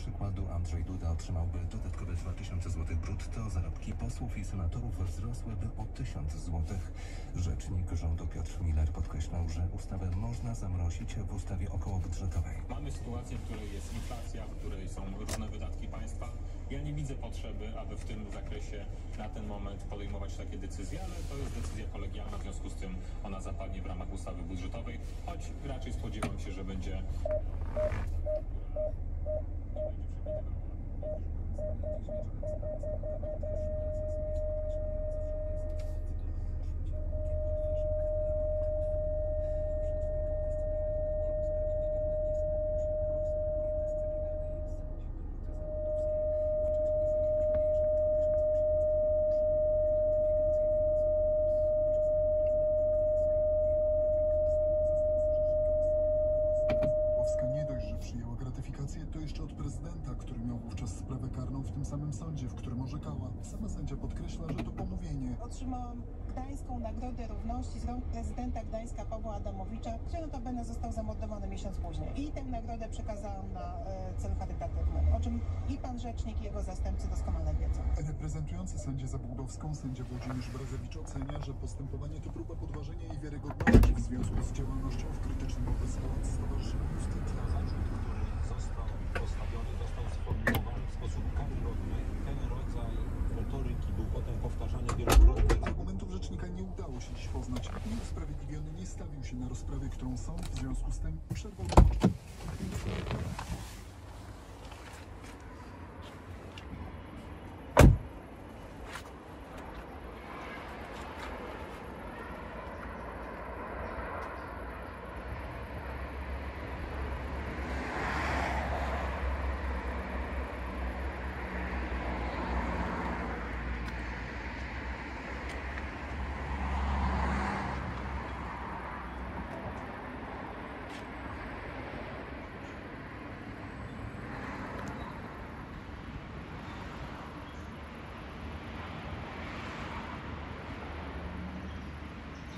przykładu Andrzej Duda otrzymałby dodatkowe 2000 zł brutto, zarobki posłów i senatorów wzrosłyby o 1000 zł. Rzecznik rządu Piotr Miller podkreślał, że ustawę można zamrozić w ustawie okołobudżetowej. Mamy sytuację, w której jest inflacja, w której są różne wydatki państwa. Ja nie widzę potrzeby, aby w tym zakresie na ten moment podejmować takie decyzje, ale to jest decyzja kolegialna, w związku z tym ona zapadnie w ramach ustawy budżetowej, choć raczej spodziewam się, że będzie nie dość, że przyjęła gratyfikację, to jeszcze od prezydenta, który miał wówczas sprawę karną w tym samym sądzie, w którym orzekała. Sama sędzia podkreśla, że to pomówienie. Otrzymałam Gdańską Nagrodę Równości z rąk prezydenta Gdańska Pawła Adamowicza, który notabene został zamordowany miesiąc później. I tę nagrodę przekazałam na cel charytatywny, o czym i pan rzecznik, i jego zastępcy doskonale wiedzą. Reprezentujący sędzię Zabłudowską sędzia Włodzimierz Brazewicz ocenia, że postępowanie to próba podważenia jej wiarygodności w związku z działalnością w krytycznym wobec władz Stowarzyszenia Justycja. Zarzut, który został postawiony, został sformułowany w sposób karygodny. Ten rodzaj retoryki był potem powtarzany wielokrotnie. Argumentów rzecznika nie udało się dziś poznać. Usprawiedliwiony nie stawił się na rozprawie, którą sąd w związku z tym przerwał do początku.